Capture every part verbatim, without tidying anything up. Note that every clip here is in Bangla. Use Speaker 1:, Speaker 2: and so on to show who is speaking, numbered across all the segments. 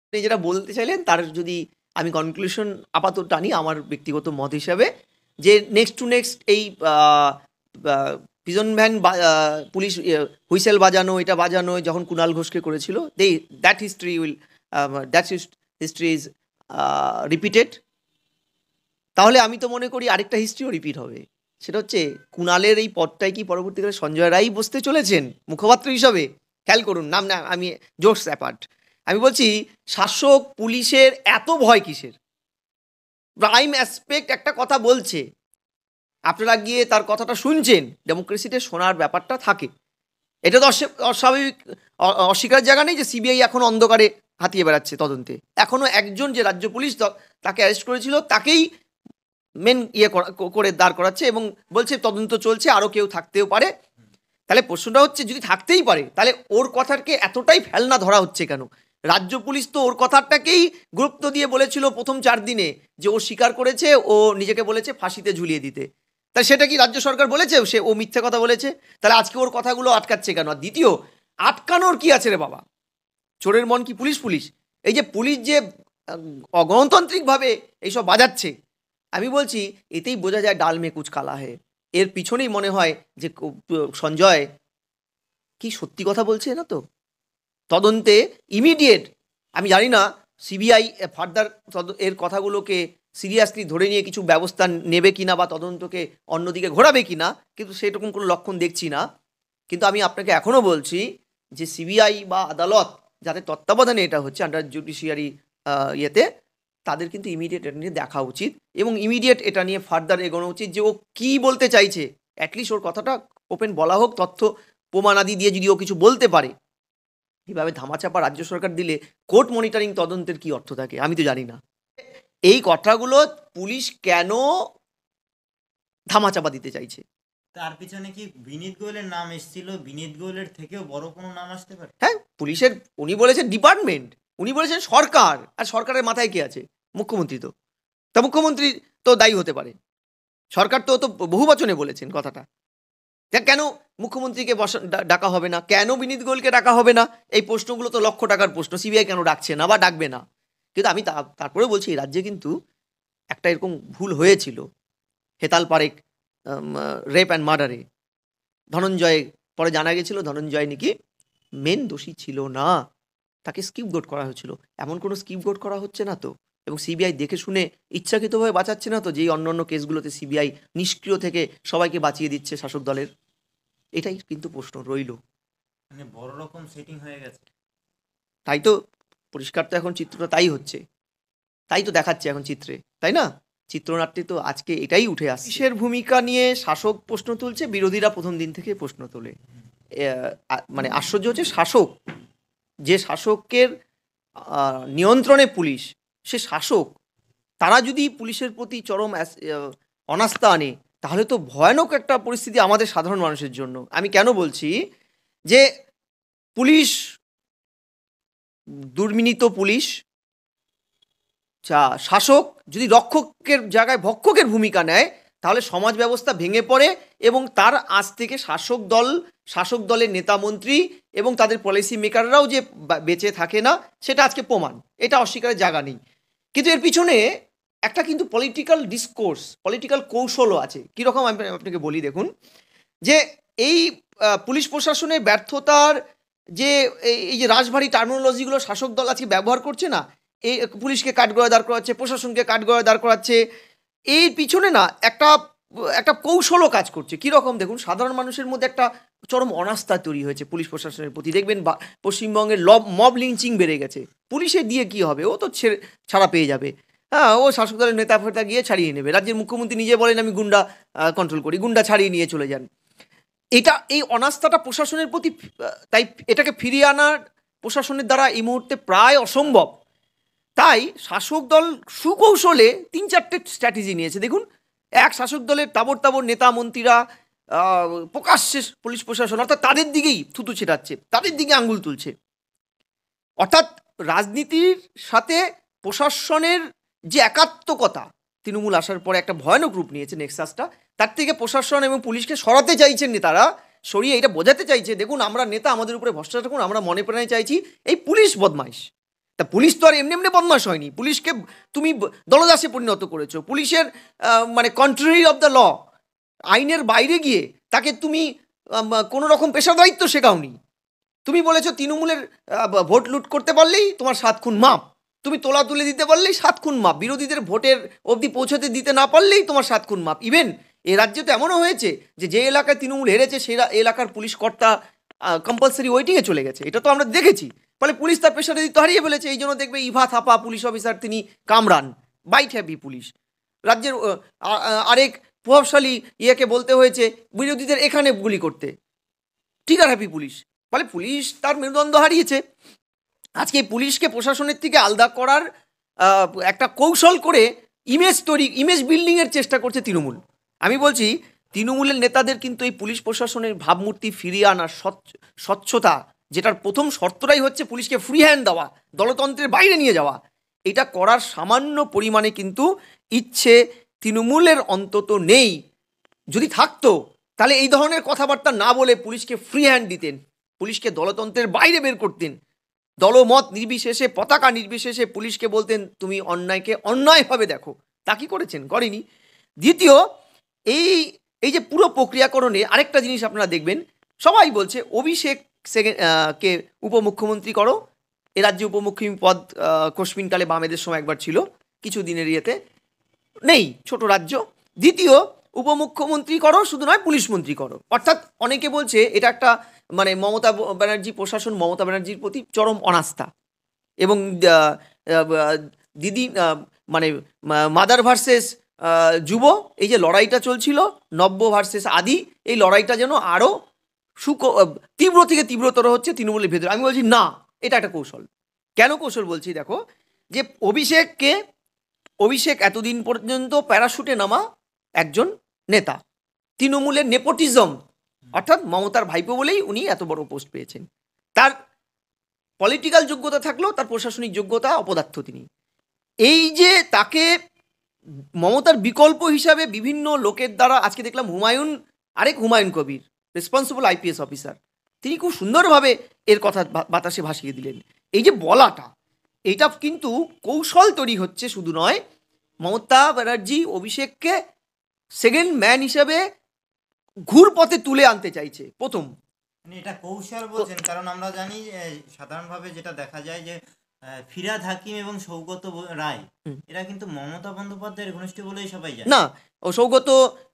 Speaker 1: আপনি যেটা বলতে চাইলেন তার যদি আমি কনক্লুশন আপাতত টানি আমার ব্যক্তিগত মত হিসাবে, যে নেক্সট টু নেক্সট এই পিজন ভ্যান পুলিশ হুইসেল বাজানো, এটা বাজানো যখন কুণাল ঘোষকে করেছিল, they that history will that history is repeated. তাহলে আমি তো মনে করি আরেকটা হিস্ট্রিও রিপিট হবে, সেটা হচ্ছে কুণালের এই পদটায় কি পরবর্তীকালে সঞ্জয় রায় বসতে চলেছেন মুখপাত্র হিসাবে? খেয়াল করুন, নাম না আমি জোকস অ্যাপার্ট, আমি বলছি শাসক পুলিশের এত ভয় কিসের? প্রাইম অ্যাসপেক্ট একটা কথা বলছে, আপনারা গিয়ে তার কথাটা শুনছেন, ডেমোক্রেসিতে শোনার ব্যাপারটা থাকে। এটা তো অস্বাভাবিক অস্বীকার জায়গা নেই যে সিবিআই এখন অন্ধকারে হাতিয়ে বেড়াচ্ছে তদন্তে। এখনো একজন যে রাজ্য পুলিশ তাকে অ্যারেস্ট করেছিল তাকেই মেন ইয়ে করে দাঁড় করাচ্ছে এবং বলছে তদন্ত চলছে, আরও কেউ থাকতেও পারে। তাহলে প্রশ্নটা হচ্ছে যদি থাকতেই পারে তাহলে ওর কথাকে এতটাই ফেলনা ধরা হচ্ছে কেন? রাজ্য পুলিশ তো ওর কথাটাকেই গুরুত্ব দিয়ে বলেছিল প্রথম চার দিনে যে ও স্বীকার করেছে, ও নিজেকে বলেছে ফাঁসিতে ঝুলিয়ে দিতে। তাহলে সেটা কি রাজ্য সরকার বলেছে সে ও মিথ্যে কথা বলেছে? তাহলে আজকে ওর কথাগুলো আটকাচ্ছে কেন? আর দ্বিতীয়, আটকানোর কি আছে রে বাবা? চোরের মন কি পুলিশ পুলিশ? এই যে পুলিশ যে অগণতান্ত্রিকভাবে এইসব বাজাচ্ছে, আমি বলছি এতেই বোঝা যায় ডাল মে কুচ কালা হে। এর পিছনেই মনে হয় যে সঞ্জয় কি সত্যি কথা বলছে না তো। তদন্তে ইমিডিয়েট, আমি জানি না সিবিআই ফার্দার এর কথাগুলোকে সিরিয়াসলি ধরে নিয়ে কিছু ব্যবস্থা নেবে কিনা বা তদন্তকে অন্যদিকে ঘোরাবে কিনা, কিন্তু সেরকম কোনো লক্ষণ দেখছি না। কিন্তু আমি আপনাকে এখনও বলছি যে সিবিআই বা আদালত যাদের তত্ত্বাবধানে এটা হচ্ছে আন্ডার জুডিশিয়ারি ইয়েতে, তাদের কিন্তু ইমিডিয়েট এটা নিয়ে দেখা উচিত এবং ইমিডিয়েট এটা নিয়ে ফার্দার এগোনো উচিত যে ও কী বলতে চাইছে। অ্যাটলিস্ট ওর কথাটা ওপেন বলা হোক, তথ্য প্রমাণাদি দিয়ে যদি ও কিছু বলতে পারে। এভাবে ধামাচাপা রাজ্য সরকার দিলে কোর্ট মনিটরিং তদন্তের কি অর্থ থাকে আমি তো জানি না। এই কথাগুলো পুলিশ কেন ধামাচাপা দিতে চাইছে?
Speaker 2: তার পিছনে কি বিনীত গোয়েলের নাম এসেছিল? বিনীত গোয়েলের থেকেও বড় কোনো নাম আসতে পারে?
Speaker 1: হ্যাঁ, পুলিশের উনি বলেছেন ডিপার্টমেন্ট, উনি বলেছেন সরকার, আর সরকারের মাথায় কে আছে? মুখ্যমন্ত্রী। তো তা মুখ্যমন্ত্রী তো দায়ী হতে পারে, সরকার তো তো বহু বচনে বলেছেন কথাটা। কেন মুখ্যমন্ত্রীকে বসা ডাকা হবে না? কেন বিনীত গোয়েলকে ডাকা হবে না? এই প্রশ্নগুলো তো লক্ষ টাকার প্রশ্ন। সিবিআই কেন ডাকছে না বা ডাকবে না? কিন্তু আমি তারপরে বলছি এই রাজ্যে কিন্তু একটা এরকম ভুল হয়েছিল হেতাল পারেক রেপ অ্যান্ড মার্ডারে। ধনঞ্জয় পরে জানা গেছিল ধনঞ্জয় নাকি মেন দোষী ছিল না, তাকে স্কিপগোট করা হয়েছিল। এমন কোনো স্কিপগোট করা হচ্ছে না তো, এবং সিবিআই দেখে শুনে ইচ্ছাকৃতভাবে বাঁচাচ্ছে না তো, যেই অন্য অন্য কেসগুলোতে সিবিআই নিষ্ক্রিয় থেকে সবাইকে বাঁচিয়ে দিচ্ছে শাসক দলের। এটাই কিন্তু প্রশ্ন রইল।
Speaker 2: মানে বড় রকম সেটিং হয়ে গেছে।
Speaker 1: তাই তো পরিষ্কার তো এখন চিত্রটা তাই হচ্ছে, তাই তো দেখাচ্ছে এখন চিত্রে, তাই না? চিত্রনাট্যে তো আজকে এটাই উঠে আসছে। পুলিশের ভূমিকা নিয়ে শাসক প্রশ্ন তুলছে, বিরোধীরা প্রথম দিন থেকে প্রশ্ন তোলে। মানে আশ্চর্য হচ্ছে শাসক, যে শাসকের নিয়ন্ত্রণে পুলিশ, সে শাসক, তারা যদি পুলিশের প্রতি চরম অনাস্থা আনে তাহলে তো ভয়ানক একটা পরিস্থিতি আমাদের সাধারণ মানুষের জন্য। আমি কেন বলছি যে পুলিশ দুর্বিনীত পুলিশ, শাসক যদি রক্ষকের জায়গায় ভক্ষকের ভূমিকা নেয় তাহলে সমাজ ব্যবস্থা ভেঙে পড়ে এবং তার আজ থেকে শাসক দল, শাসক দলের নেতা মন্ত্রী এবং তাদের পলিসি মেকাররাও যে বেঁচে থাকে না সেটা আজকে প্রমাণ, এটা অস্বীকারের জায়গা নেই। কিন্তু এর পিছনে একটা কিন্তু পলিটিক্যাল ডিসকোর্স, পলিটিক্যাল কৌশলও আছে। কীরকম আমি আপনাকে বলি, দেখুন যে এই পুলিশ প্রশাসনের ব্যর্থতার যে এই যে রাজভারী টার্মিনোলজিগুলো শাসক দল আজকে ব্যবহার করছে না, এই পুলিশকে কাঠগড়ায় দাঁড় করাচ্ছে, প্রশাসনকে কাঠগড়ায় দাঁড় করাচ্ছে, এর পিছনে না একটা একটা কৌশলও কাজ করছে। কীরকম দেখুন, সাধারণ মানুষের মধ্যে একটা চরম অনাস্থা তৈরি হয়েছে পুলিশ প্রশাসনের প্রতি। দেখবেন পশ্চিমবঙ্গের লব মব লিঞ্চিং বেড়ে গেছে। পুলিশে দিয়ে কি হবে, ও তো ছেড়ে ছাড়া পেয়ে যাবে, হ্যাঁ ও শাসক দলের নেতা ফেতা গিয়ে ছাড়িয়ে নেবে। রাজ্যের মুখ্যমন্ত্রী নিজে বলেন আমি গুন্ডা কন্ট্রোল করি, গুন্ডা ছাড়িয়ে নিয়ে চলে যান। এটা এই অনাস্থাটা প্রশাসনের প্রতি, তাই এটাকে ফিরিয়ে আনার প্রশাসনের দ্বারা এই মুহূর্তে প্রায় অসম্ভব। তাই শাসক দল সুকৌশলে তিন চারটে স্ট্র্যাটেজি নিয়েছে। দেখুন, এক, শাসক দলের তাবর তাবর নেতা মন্ত্রীরা প্রকাশ্যে পুলিশ প্রশাসন অর্থাৎ তাদের দিকেই থুতু ছেটাচ্ছে, তাদের দিকে আঙ্গুল তুলছে। অর্থাৎ রাজনীতির সাথে প্রশাসনের যে একাত্মকতা তৃণমূল আসার পরে একটা ভয়ানক রূপ নিয়েছে নেক্সাসটা, তার থেকে প্রশাসন এবং পুলিশকে সরাতে চাইছেন নেতারা, সরিয়ে এটা বোঝাতে চাইছে দেখুন আমরা নেতা, আমাদের উপরে ভরসা রাখুন, আমরা মনে প্রাণে চাইছি এই পুলিশ বদমাইশ, তা পুলিশ তো আর এমনি এমনি বদমাশ হয়নি, পুলিশকে তুমি দলদাসে পরিণত করেছো, পুলিশের মানে কন্ট্রারি অফ দ্য ল, আইনের বাইরে গিয়ে তাকে তুমি কোনো রকম পেশাদারিত্ব শেখাওনি। তুমি বলেছো তৃণমূলের ভোট লুট করতে পারলেই তোমার সাত খুন মাপ, তুমি তোলা তুলে দিতে পারলেই সাত খুন মাপ, বিরোধীদের ভোটের অবধি পৌঁছাতে দিতে না পারলেই তোমার সাত খুন মাপ। ইভেন এ রাজ্যে তো এমনও হয়েছে যে যে এলাকায় তৃণমূল হেরেছে সেই এলাকার পুলিশ কর্তা কম্পালসারি ওয়েটিংয়ে চলে গেছে, এটা তো আমরা দেখেছি। ফলে পুলিশ তার পেশাদারিত্ব হারিয়ে ফেলেছে। এই জন্য দেখবে ইভা থাপা পুলিশ অফিসার, তিনি কামরান, বাইট হ্যাপি পুলিশ। রাজ্যের আরেক প্রভাবশালী ইয়েকে বলতে হয়েছে বিরোধীদের এখানে গুলি করতে, ট্রিগার হ্যাপি পুলিশ। ফলে পুলিশ তার মেরুদণ্ড হারিয়েছে। আজকে পুলিশকে প্রশাসনের থেকে আলাদা করার একটা কৌশল করে ইমেজ তৈরি, ইমেজ বিল্ডিংয়ের চেষ্টা করছে তৃণমূল। আমি বলছি তৃণমূলের নেতাদের কিন্তু এই পুলিশ প্রশাসনের ভাবমূর্তি ফিরিয়ে আনার স্বচ্ছতা, যেটার প্রথম শর্তটাই হচ্ছে পুলিশকে ফ্রি হ্যান্ড দেওয়া, দলতন্ত্রের বাইরে নিয়ে যাওয়া, এটা করার সামান্য পরিমাণে কিন্তু ইচ্ছে তৃণমূলের অন্তত নেই। যদি থাকতো তাহলে এই ধরনের কথাবার্তা না বলে পুলিশকে ফ্রি হ্যান্ড দিতেন, পুলিশকে দলতন্ত্রের বাইরে বের করতেন, দলমত নির্বিশেষে, পতাকা নির্বিশেষে পুলিশকে বলতেন তুমি অন্যায়কে অন্যায়ভাবে দেখো। তা কি করেছেন? করেনি। দ্বিতীয়, এই এই যে পুরো প্রক্রিয়াকরণে আরেকটা জিনিস আপনারা দেখবেন, সবাই বলছে অভিষেক কে উপমুখ্যমন্ত্রী করো। এ রাজ্যে উপমুখ্যমন্ত্রী পদ কোশমিনকালে বামেদের সময় একবার ছিল, কিছু দিনের ইয়েতে নেই, ছোট রাজ্য। দ্বিতীয়, উপমুখ্যমন্ত্রী করো, শুধু নয় পুলিশ মন্ত্রী করো। অর্থাৎ অনেকে বলছে এটা একটা মানে মমতা ব্যানার্জি প্রশাসন মমতা ব্যানার্জির প্রতি চরম অনাস্থা। এবং দিদি মানে মাদার ভার্সেস যুব, এই যে লড়াইটা চলছিল, নব্য ভার্সেস আদি, এই লড়াইটা যেন আরও সুক তীব্র থেকে তীব্রতর হচ্ছে তৃণমূলের ভেতরে। আমি বলছি না, এটা একটা কৌশল। কেন কৌশল বলছি? দেখো, যে অভিষেককে অভিষেক এতদিন পর্যন্ত প্যারাশুটে নামা একজন নেতা, তৃণমূলের নেপোটিজম, অর্থাৎ মমতার ভাইপো বলেই উনি এত বড় পোস্ট পেয়েছেন। তার পলিটিক্যাল যোগ্যতা থাকলেও তার প্রশাসনিক যোগ্যতা অপদার্থ তিনি। এই যে তাকে মমতার বিকল্প হিসাবে বিভিন্ন লোকের দ্বারা, আজকে দেখলাম হুমায়ুন, আরেক Humayun Kabir, responsible IPS officer, তিনি খুব সুন্দরভাবে এর কথা বাতাসে ভাসিয়ে দিলেন। এই যে বলাটা, এটা কিন্তু কৌশল তৈরি হচ্ছে, শুধু নয়, মমতা ব্যানার্জি অভিষেককে সেকেন্ড ম্যান হিসাবে ঘুর পথে তুলে আনতে চাইছে। প্রথম
Speaker 2: এটা কৌশল বলছেন, কারণ আমরা জানি সাধারণভাবে যেটা দেখা যায় যে ফিরহাদ হাকিম এবং সৌগত রায় এরা কিন্তু মমতা বন্দ্যোপাধ্যায়ের ঘনিষ্ঠ বলেই সবাই জানে।
Speaker 1: না, ও সৌগত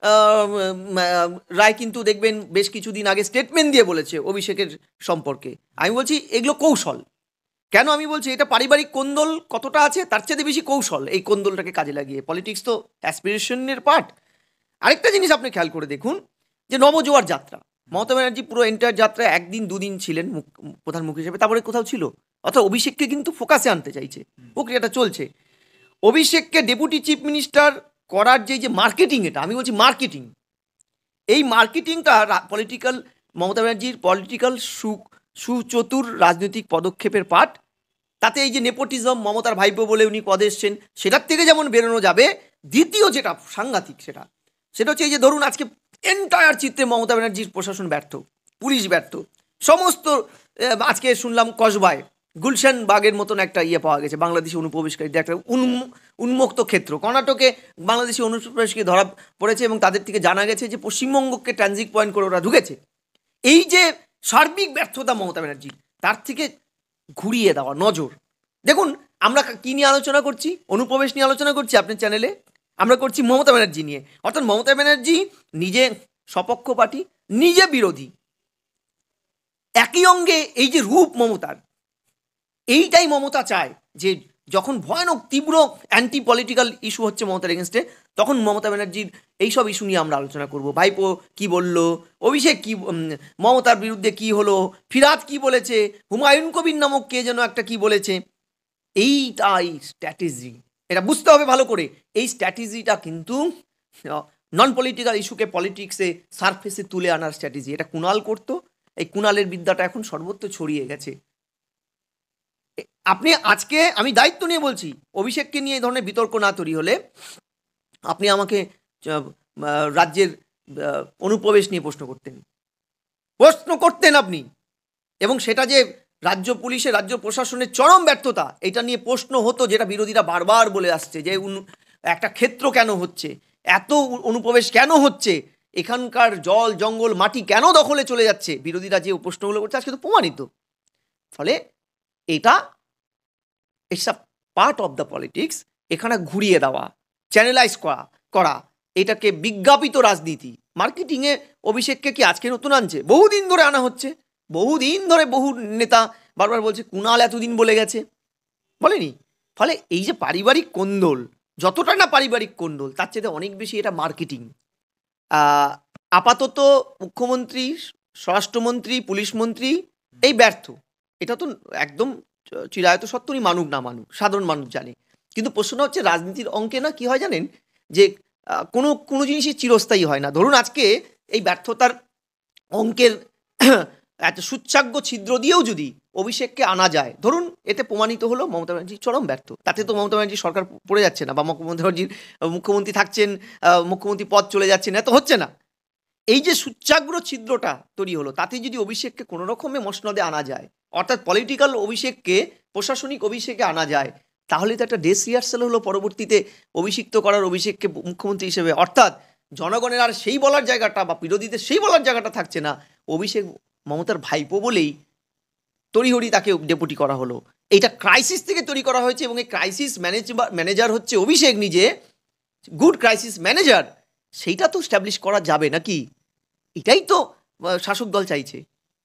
Speaker 1: রায় কিন্তু দেখবেন বেশ কিছুদিন আগে স্টেটমেন্ট দিয়ে বলেছে অভিষেকের সম্পর্কে। আমি বলছি এগুলো কৌশল। কেন আমি বলছি? এটা পারিবারিক কোন্দল কতটা আছে তার চেয়ে বেশি কৌশল, এই কোন্দলটাকে কাজে লাগিয়ে। পলিটিক্স তো অ্যাসপিরেশনের পার্ট। আরেকটা জিনিস আপনি খেয়াল করে দেখুন, যে নবজোয়ার যাত্রা, মমতা ব্যানার্জি পুরো এন্টায়ার যাত্রা একদিন দুদিন ছিলেন প্রধানমন্ত্রী হিসেবে, তারপরে কোথাও ছিল। অর্থাৎ অভিষেককে কিন্তু ফোকাসে আনতে চাইছে, প্রক্রিয়াটা চলছে। অভিষেককে ডেপুটি চিফ মিনিস্টার করার যে যে মার্কেটিং, এটা আমি বলছি মার্কেটিং, এই মার্কেটিংটা পলিটিক্যাল মমতা ব্যানার্জির পলিটিক্যাল সু সুচতুর রাজনৈতিক পদক্ষেপের পার্ট। তাতে এই যে নেপোটিজম, মমতার ভাইপো বলে উনি পদে এসছেন, সেটার থেকে যেমন বেরোনো যাবে। দ্বিতীয় যেটা সাংঘাতিক, সেটা সেটা হচ্ছে এই যে ধরুন আজকে এন্টায়ার চিত্রে মমতা ব্যানার্জির প্রশাসন ব্যর্থ, পুলিশ ব্যর্থ, সমস্ত। আজকে শুনলাম কসবায় গুলশান বাগের মতন একটা ইয়ে পাওয়া গেছে, বাংলাদেশি অনুপ্রবেশকারীদের একটা উন্মুক্ত ক্ষেত্র। কর্ণাটকে বাংলাদেশি অনুপ্রবেশকারী ধরা পড়েছে এবং তাদের থেকে জানা গেছে যে পশ্চিমবঙ্গকে ট্রানজিট পয়েন্ট করে ওরা ঢুকেছে। এই যে সার্বিক ব্যর্থতা মমতা ব্যানার্জি, তার থেকে ঘুরিয়ে দেওয়া নজর। দেখুন আমরা কি নিয়ে আলোচনা করছি? অনুপ্রবেশ নিয়ে আলোচনা করছি আপনার চ্যানেলে, আমরা করছি মমতা ব্যানার্জি নিয়ে। অর্থাৎ মমতা ব্যানার্জি নিজে সপক্ষপাতী, নিজে বিরোধী, একই অঙ্গে এই যে রূপ মমতার, এইটাই মমতা চায় যে যখন ভয়ানক তীব্র অ্যান্টি পলিটিক্যাল ইস্যু হচ্ছে মমতার এগেনস্টে, তখন মমতা ব্যানার্জির এইসব ইস্যু নিয়ে আমরা আলোচনা করব। ভাইপো কি বলল, অভিষেক কি মমতার বিরুদ্ধে কি হলো, ফিরহাদ কি বলেছে, হুমায়ুন কবির নামক কে যেন একটা কি বলেছে। এইটাই স্ট্র্যাটেজি, এটা বুঝতে হবে ভালো করে। এই স্ট্র্যাটেজিটা কিন্তু নন পলিটিক্যাল ইস্যুকে পলিটিক্সে সারফেসে তুলে আনার স্ট্র্যাটেজি। এটা কুণাল করতো, এই কুণালের বিদ্যাটা এখন সর্বত্র ছড়িয়ে গেছে। আপনি আজকে, আমি দায়িত্ব নিয়ে বলছি, অভিষেককে নিয়ে এই ধরনের বিতর্ক না তৈরি হলে আপনি আমাকে রাজ্যের অনুপ্রবেশ নিয়ে প্রশ্ন করতেন, প্রশ্ন করতেন আপনি, এবং সেটা যে রাজ্য পুলিশের রাজ্য প্রশাসনের চরম ব্যর্থতা, এটা নিয়ে প্রশ্ন হতো, যেটা বিরোধীরা বারবার বলে আসছে যে একটা ক্ষেত্র কেন হচ্ছে, এত অনুপ্রবেশ কেন হচ্ছে, এখানকার জল জঙ্গল মাটি কেন দখলে চলে যাচ্ছে, বিরোধীরা যে প্রশ্নগুলো করছে আজকে তো প্রমাণিত। ফলে এটা it's a part of the politics. এখানে ঘুরিয়ে দেওয়া, চ্যানেলাইজ করা করা এটাকে বিজ্ঞাপিত রাজনীতি, মার্কেটিংয়ে অভিষেককে কি আজকে নতুন আনছে, বহুদিন ধরে আনা হচ্ছে, বহুদিন ধরে বহু নেতা বারবার বলছে কুণাল এতদিন বলে গেছে, বলেনি। ফলে এই যে পারিবারিক কোন্দল, যতটা না পারিবারিক কোন্দল তার চেয়ে অনেক বেশি এটা মার্কেটিং। আপাতত মুখ্যমন্ত্রী, স্বরাষ্ট্রমন্ত্রী, পুলিশ মন্ত্রী এই ব্যর্থ, এটা তো একদম চিরায়ত সত্যই, মানুক না মানুক সাধারণ মানুষ জানে। কিন্তু প্রশ্নটা হচ্ছে রাজনীতির অঙ্কে না কি হয় জানেন, যে কোনো কোনো জিনিসই চিরস্থায়ী হয় না। ধরুন আজকে এই ব্যর্থতার অঙ্কের একটা সুচ্চাগ্য ছিদ্র দিয়েও যদি অভিষেককে আনা যায়, ধরুন এতে প্রমাণিত হলো মমতা ব্যানার্জি চরম ব্যর্থ, তাতে তো মমতা ব্যানার্জি সরকার পড়ে যাচ্ছে না, বা মমতা ব্যানার্জির মুখ্যমন্ত্রী থাকছেন, মুখ্যমন্ত্রী পদ চলে যাচ্ছেন, এত হচ্ছে না। এই যে সুচ্চাগ্র ছিদ্রটা তৈরি হলো, তাতে যদি অভিষেককে কোনো রকমে মসনদে আনা যায়, অর্থাৎ পলিটিক্যাল অভিষেককে প্রশাসনিক অভিষেকে আনা যায়, তাহলে তো একটা ড্রেস রিহার্সাল হলো পরবর্তীতে অভিষিক্ত করার অভিষেককে মুখ্যমন্ত্রী হিসেবে। অর্থাৎ জনগণের আর সেই বলার জায়গাটা বা বিরোধীদের সেই বলার জায়গাটা থাকছে না, অভিষেক মমতার ভাইপো বলেই তড়িহড়ি তাকে ডেপুটি করা হলো। এইটা ক্রাইসিস থেকে তৈরি করা হয়েছে, এবং এই ক্রাইসিস ম্যানেজ ম্যানেজার হচ্ছে অভিষেক নিজে, গুড ক্রাইসিস ম্যানেজার। সেইটা তো স্ট্যাবলিশ করা যাবে নাকি, এটাই তো শাসক দল চাইছে।